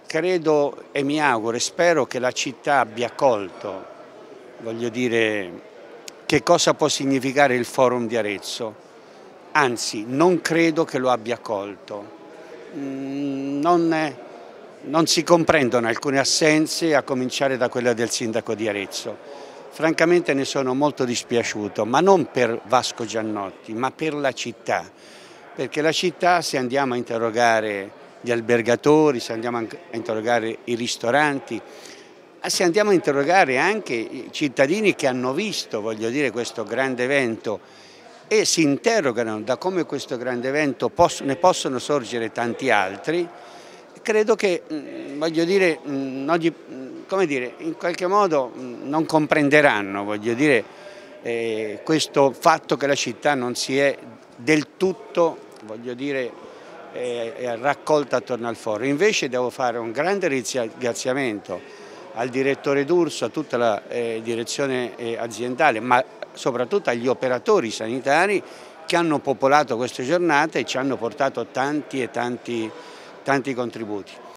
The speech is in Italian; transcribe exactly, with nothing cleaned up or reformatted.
credo e mi auguro e spero che la città abbia colto, voglio dire, che cosa può significare il Forum di Arezzo. Anzi, non credo che lo abbia colto. Mm, Non, non si comprendono alcune assenze, a cominciare da quella del sindaco di Arezzo. Francamente ne sono molto dispiaciuto, ma non per Vasco Giannotti, ma per la città. Perché la città, se andiamo a interrogare gli albergatori, se andiamo a interrogare i ristoranti, se andiamo a interrogare anche i cittadini che hanno visto, voglio dire, questo grande evento e si interrogano da come questo grande evento poss- ne possono sorgere tanti altri, credo che, voglio dire, non gli, come dire, in qualche modo non comprenderanno, voglio dire, eh, questo fatto che la città non si è del tutto, voglio dire, eh, raccolta attorno al foro. Invece devo fare un grande ringraziamento al direttore D'Urso, a tutta la eh, direzione eh, aziendale, ma soprattutto agli operatori sanitari che hanno popolato queste giornate e ci hanno portato tanti e tanti, tanti contributi.